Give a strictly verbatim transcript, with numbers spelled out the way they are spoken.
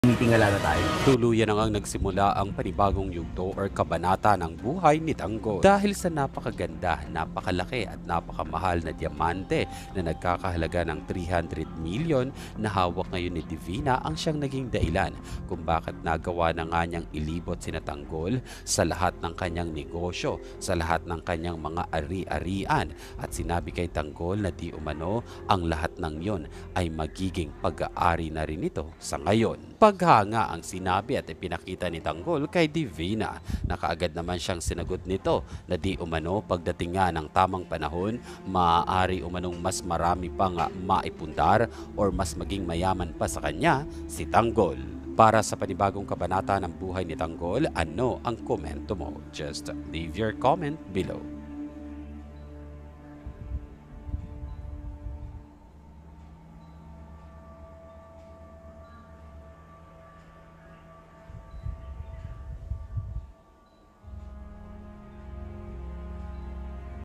Tumitingala na tayo. Tuluyan na ngang nagsimula ang panibagong yugto or kabanata ng buhay ni Tanggol dahil sa napakaganda, napakalaki at napakamahal na diamante na nagkakahalaga ng three hundred million na hawak ngayon ni Divina ang siyang naging dahilan kung bakit nagawa na nga niyang ilibot sina Tanggol sa lahat ng kanyang negosyo, sa lahat ng kanyang mga ari-arian at sinabi kay Tanggol na di umano ang lahat ng yon ay magiging pag-aari na rin ito sa ngayon. Paghanga ang sinabi at ipinakita ni Tanggol kay Divina na kaagad naman siyang sinagot nito na di umano pagdating nga ng tamang panahon, maaari umanong mas marami pang maipundar or mas maging mayaman pa sa kanya si Tanggol. Para sa panibagong kabanata ng buhay ni Tanggol, ano ang komento mo? Just leave your comment below.